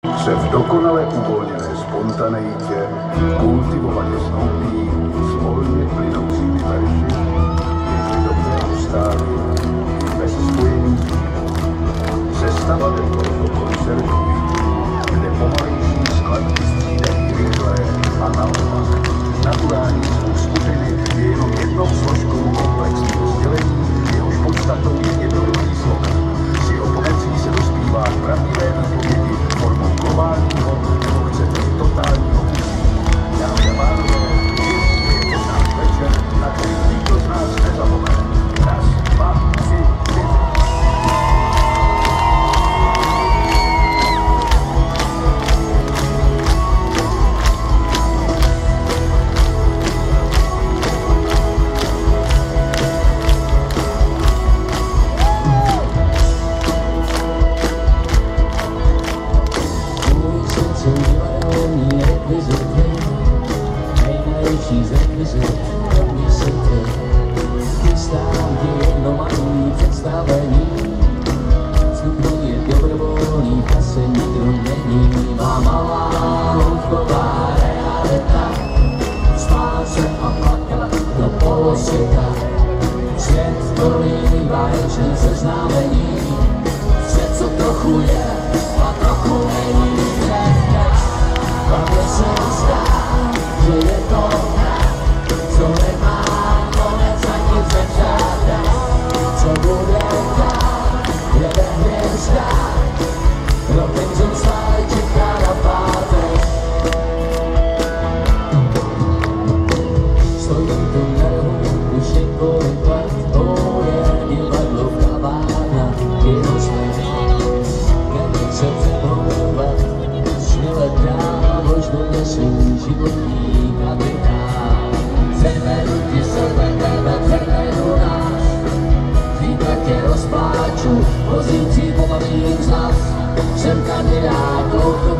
se v dokonale uvolněné spontaneitě kultivovaně snoubí s volně plynoucími verši, jež dobře ustálí bez spojení. Sestava jde do koncertu, kde pomalejší skladby střídají rychlé a naopak. Naturální zvuk skupiny je jenom jednou složkou komplexního sdělení, jehož podstatou je jednoduchý slogan. S jeho pomocí se dospívá k pravdivé výpovědi formou globálního nebo chcete totálního úsilí. Dámy a pánové, je náš večer, na který nikdo z nás nezapomene. Raz, dva, tři, čtyři. Jsem kandidát,